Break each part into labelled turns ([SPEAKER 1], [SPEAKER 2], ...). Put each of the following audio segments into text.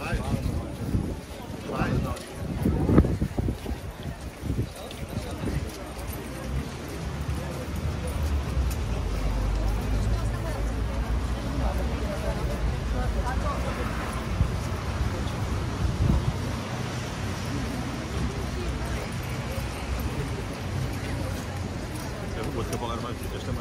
[SPEAKER 1] Vou pagar mais fitas também.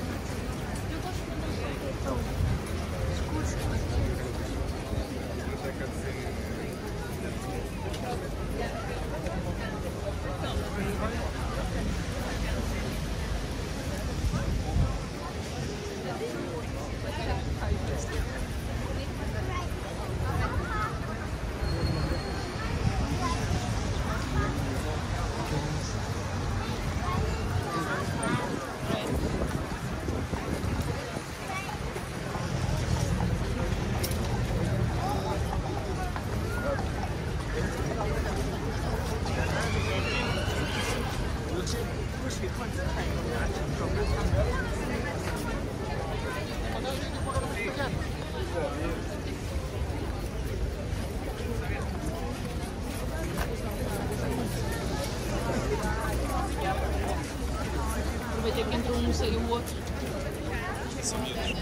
[SPEAKER 2] Aproveitei que entrou um, saiu o outro.
[SPEAKER 1] São medos.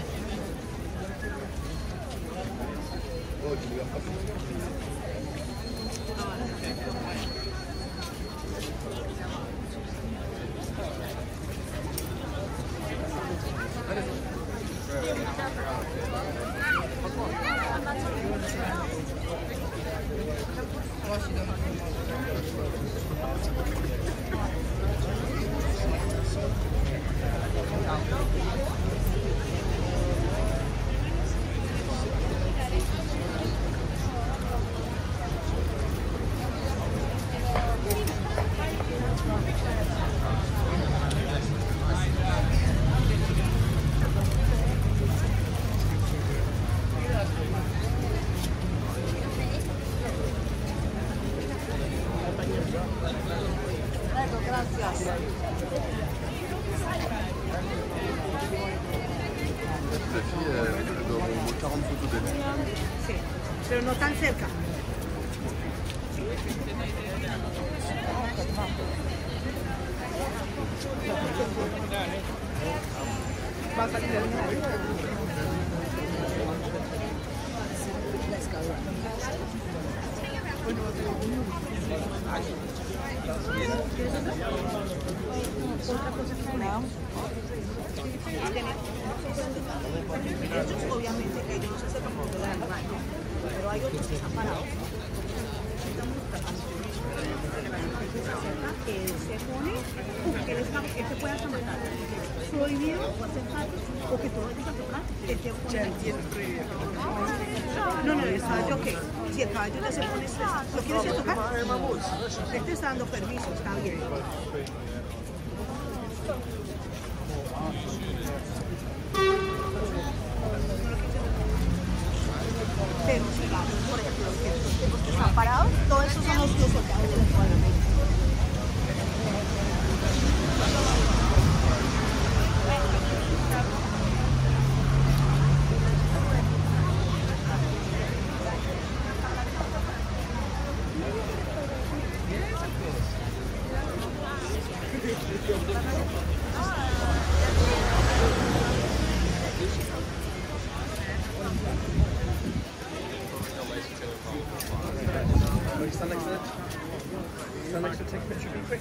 [SPEAKER 3] La fille, elle doit avoir au moins 40 photos d'elle.
[SPEAKER 4] Sí, pero no tan cerca. Va a salir el otra cosa que no. Ellos obviamente ellos no se acercan por todo el animal, pero hay otros que están parados. Él se pone, él se puede asombrar, prohibido o acercarse, o que todo ellos a tocar, él te pone. No, el caballo que, si el caballo ya se pone estresado, ¿lo quieres ir a tocar? Él te está dando permiso, está bien. Pero si vamos, por ejemplo, los que están parados, todos esos son los soldados de la escuadra.
[SPEAKER 3] Stand next to it. Stand next to it, take a picture, be quick.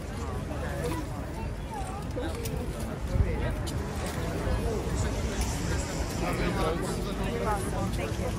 [SPEAKER 4] Thank you.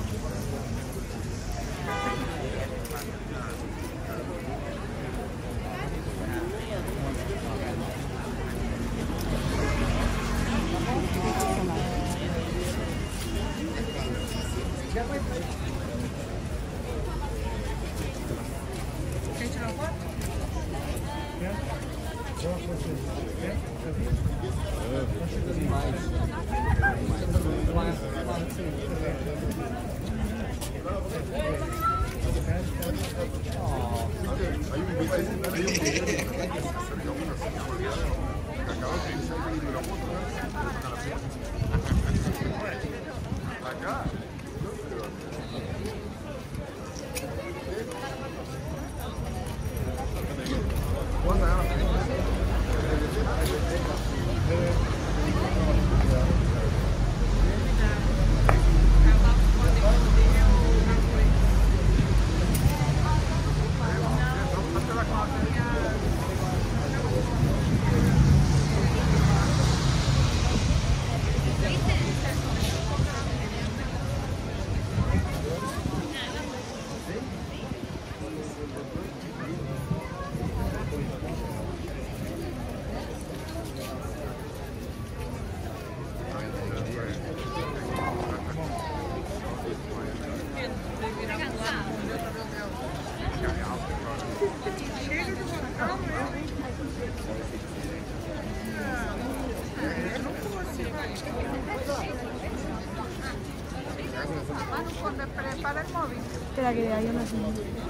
[SPEAKER 5] Manu, prepara el móvil.
[SPEAKER 4] Espera que hay una así.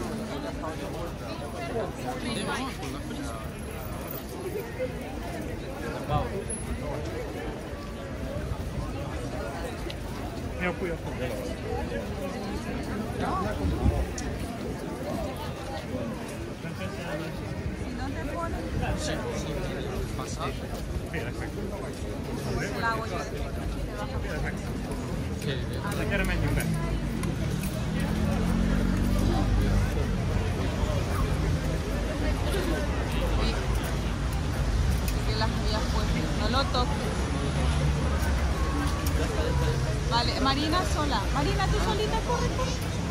[SPEAKER 3] Ja, cuidado.
[SPEAKER 5] ¿Y dónde pone?
[SPEAKER 3] Perfecto.
[SPEAKER 5] Se la hago yo.
[SPEAKER 3] Lekker een menu bij.
[SPEAKER 5] Que las habías puesto. No lo toques. Vale, Marina sola. Marina, tú solita, corre, corre.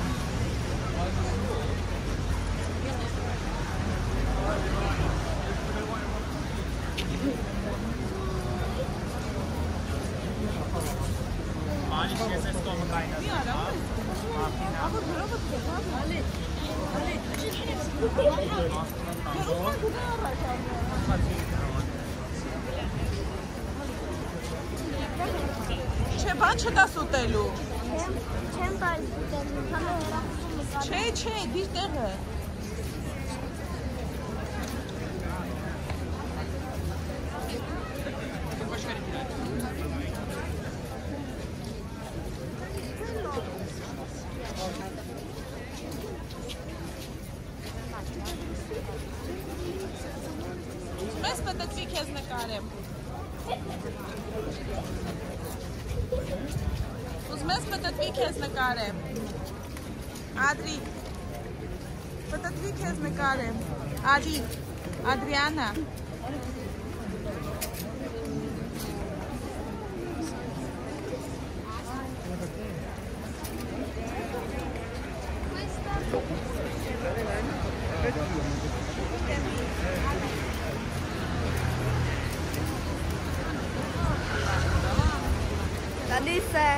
[SPEAKER 5] چه دستوتلو چه دیش دقیقه اسم تطبیق از نکارم Uzmeš pa tatvike z nekarem. Adri. Pa tatvike z nekarem. Adi. Adriana.
[SPEAKER 4] La Nissan.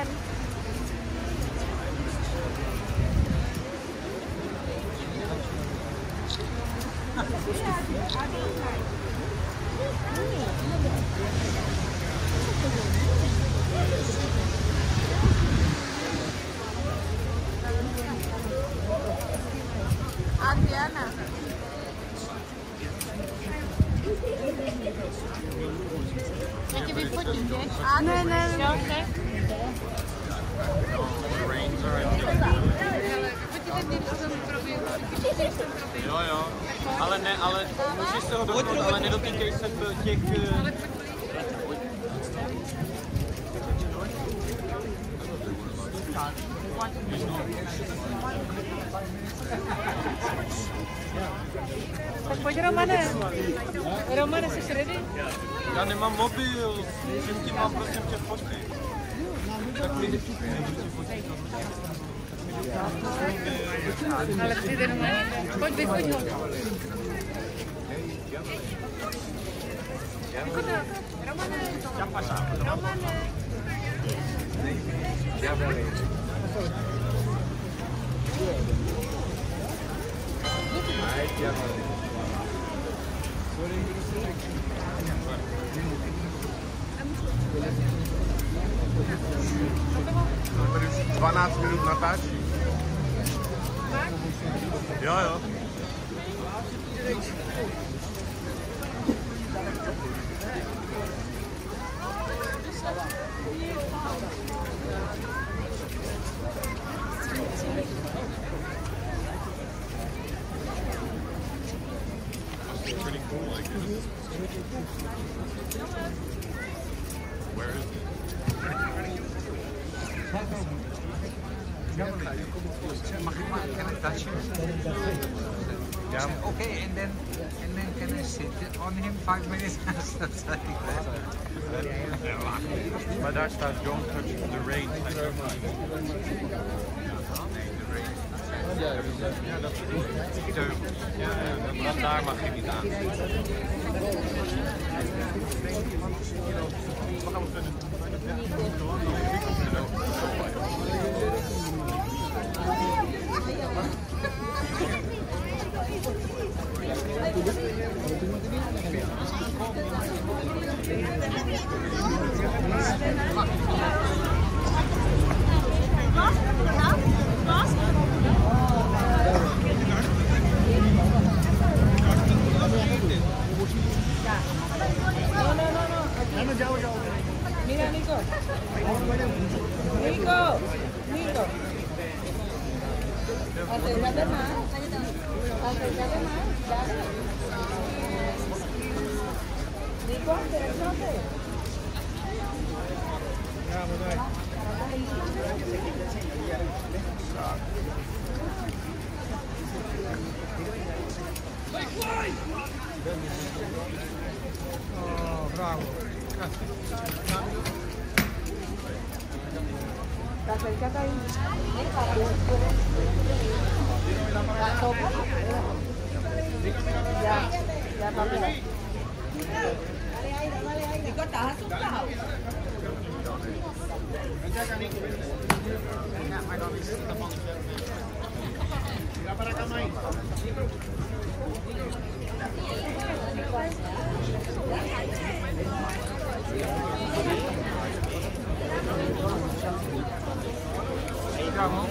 [SPEAKER 5] Adriana.
[SPEAKER 2] Weet je wie voor die is?
[SPEAKER 4] Nee, nee, nee.
[SPEAKER 1] Jo, jo. Ale ne, ale můžeš se ho dotknout, ale nedotýkej se těch...
[SPEAKER 2] Tak pojď, Romane. Romane, jsi ready?
[SPEAKER 1] Já nemám mobil, čím ti mám prosím tě fotky. Tak mi...
[SPEAKER 2] Ale přijde Romane. Pojď, vyfoť ho. Romane. Romane.
[SPEAKER 1] Tady už 12 minut natáčí. Jo, jo. Pretty cool, I guess. Where is it?
[SPEAKER 6] Can I touch him?
[SPEAKER 1] Yeah.
[SPEAKER 6] Okay, and then can I sit on him 5 minutes? That's like that.
[SPEAKER 1] Maar daar staat don't touch the rain. Ja, dat is teug. Ja, daar mag je niet aan.
[SPEAKER 4] ¿No?
[SPEAKER 5] Acércate más. Acércate más. Dale. Nico, acércate.
[SPEAKER 6] Oh, bravo.
[SPEAKER 5] Acércate ahí. ¿La sopa? Ya, papi. Nico, ¿estás asustado?
[SPEAKER 1] Mira para acá, May.
[SPEAKER 6] Vamos.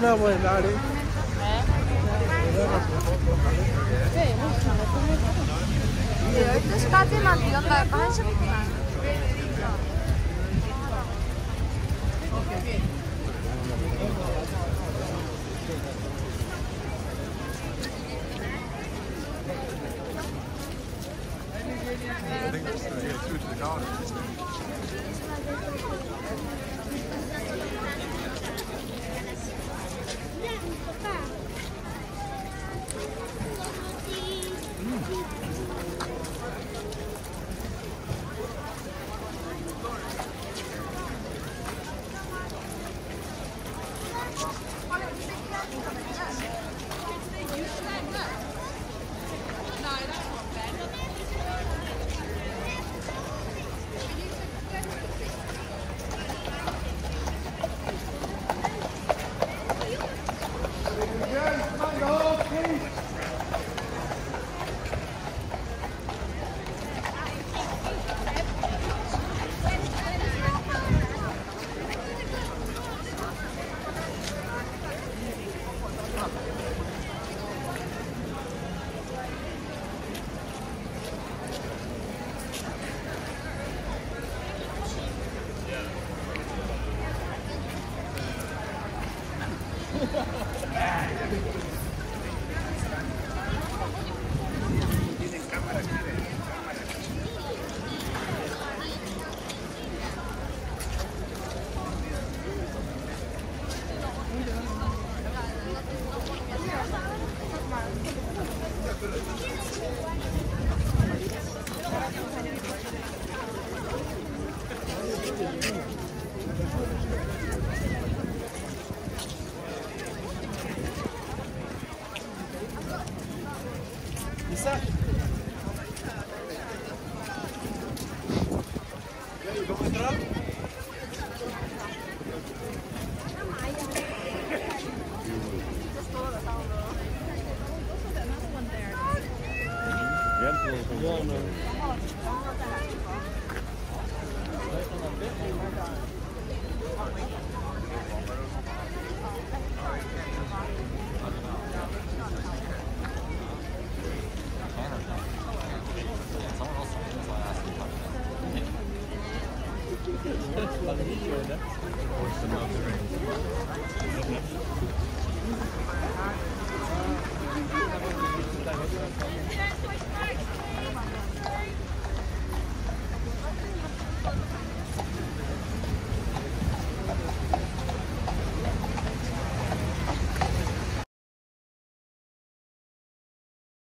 [SPEAKER 3] una puoi dare?
[SPEAKER 5] 네, 12시까지만 비었다 약간 1시 반.